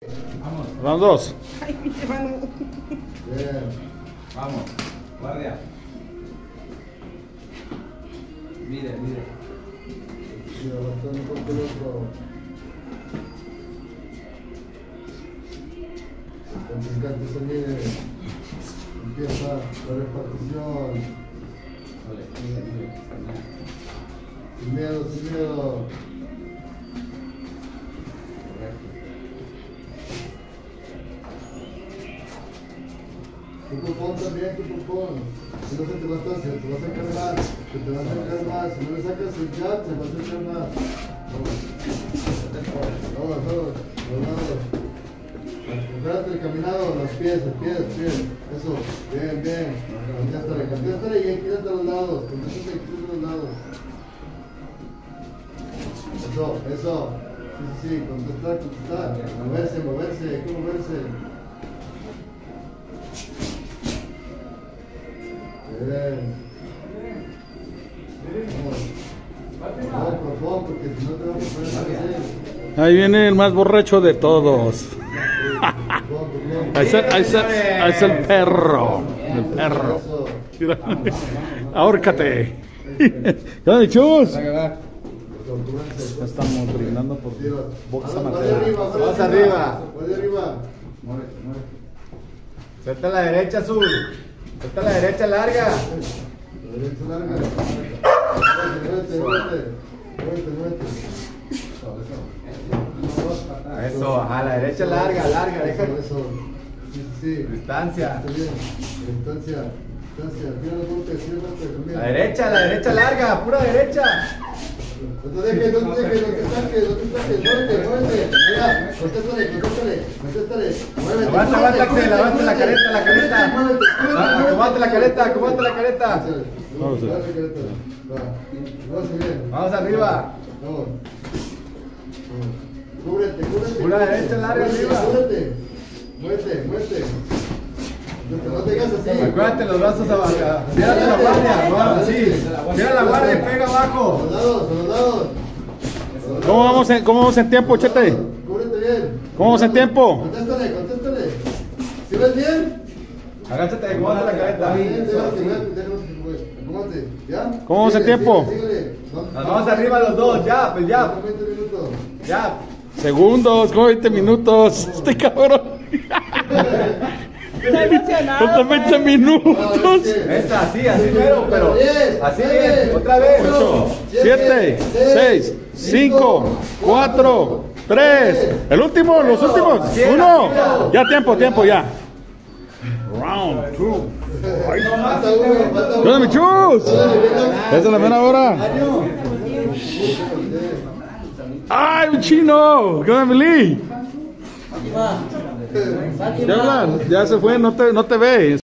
Vamos. Vamos dos. Ay, mi hermano. Bien. Vamos. Guardia. Mire. Sí, bastante un poco loco. Contrincante se viene. Empieza la repartición. Sin miedo, sin miedo. Tu pulpón también, tu pulpón. Si no se te va a hacer, te vas a encargar, se te va a acercar más. Si no le sacas el jab, se va a acercar más. Vamos, los lados. Espérate el caminado, los pies. Eso, bien. Contéstale y quítate a los lados. Contéstale a los lados. Eso. Sí, contestar. Moverse, hay que moverse. Bien. Vamos. Por porque si no te vamos a poner así. Ahí viene el más borracho de todos. Ahí es el perro. Mira. Ahórcate. ¿Qué chus? Ya estamos brindando por box amateur. Vamos arriba. Mueve. Suelta a la derecha, azul. Suelta a la derecha larga. La derecha larga. Muévete. Eso, ajá, la derecha larga, deja. Eso. Sí. Distancia. Distancia. Tira los golpes, La derecha larga, pura derecha. No te dejes, no te saques, muévete. Mira, contéstale. Muévete. Aguanta, Axel, aguanta la careta. Acomódate la careta. Vamos arriba. Vamos. Cúbrete. Pura derecha larga arriba. Muévete. No te digas así. Acuérdate los brazos abajo. Tírate la guardia. Así. Tira la guardia y pega abajo. A los lados. ¿Cómo vamos en tiempo, Chete? Cúbrete bien. ¿Cómo vamos en tiempo? Contéstale. ¿Sí ves bien? Agáchate, acomódate la careta. Acomódate. ¿Ya? ¿Cómo vamos en tiempo? Síguele. Vamos arriba los dos, ya. 20 minutos. Ya. Segundos, como 20 minutos. Este cabrón. Está emocionado. Faltan 20 minutos. Esta, así mero, pero. 10, Así 9, bien, otra vez. 8, 7, 6, 5, 4, 3. El último, los últimos. 1. Ya tiempo, ya. Round 2. Falta uno. ¡Yo mi chus! Esa es la mera hora. ¡Ay, un chino! ¿Qué onda, Mili? Ya hablan, ya se fue, no te ve.